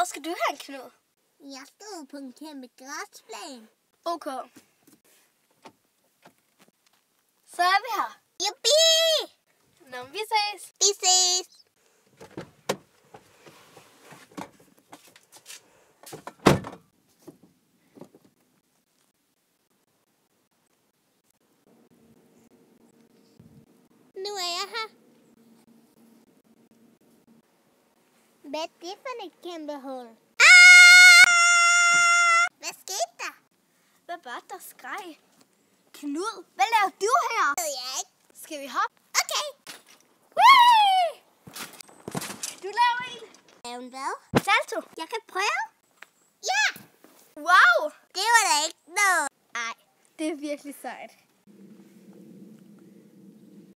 skal du hen, Knud? Jeg stod på en kæmpe græsplæne. Okay. Så er vi her. Juppie! Nå, vi ses. Vi ses! Nu er jeg her. Hvad er det for et kæmpe hul? Hvad skete der? Hvad var der skreg? Knud, hvad laver du her? Det ved jeg ikke. Skal vi hoppe? Okay. Whee! Du laver en. Lave en hvad? Salto. Jeg kan prøve. Ja! Wow! Det var da ikke noget. Ej, det er virkelig sejt.